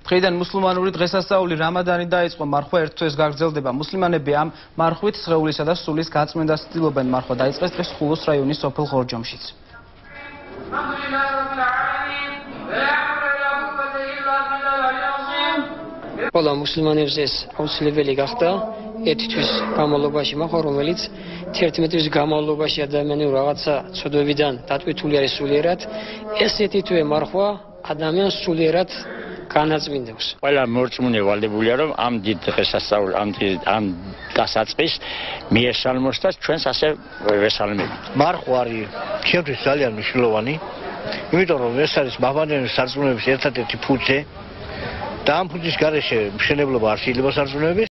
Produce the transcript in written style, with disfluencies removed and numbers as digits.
დღიდან მუსლიმანური დღესასწაული რამადანი დაიწყო, მარხვა ერთ თვეს გაგრძელდება. მუსლიმანები ამ მარხვით სხეულისა და სულის გაწმენდას ცდილობენ. მარხვა დაიწყეს დღეს ხულოს რაიონის სოფელ ხორჯომშიც. ყველა მუსლიმანებს ეს აუცილებელი გახდა ერთი თვის განმავლობაში, მაგრამ რომელიც 11 თვის განმავლობაში ადამიანის რაღაცა ცოდვებიდან დატვირთული არის სულიერად, ესეთი თვე მარხვა ადამიანს სულიერად განაწმინდებს. ყველა მორწმუნე ვალდებულია, რომ ამ დიდ დღესასწაულს, ამ დასაწყისს მიესალმოს და ჩვენს ასე ვესალმებით. მარხვა არის ჩემთვის ძალიან მნიშვნელოვანი, იმიტომ რომ ეს არის მაბანეების სარწმუნოების ერთადერთი ფუძე და ამ ფუძის გარეშე მშენებლობა არ შეიძლება სარწმუნოების.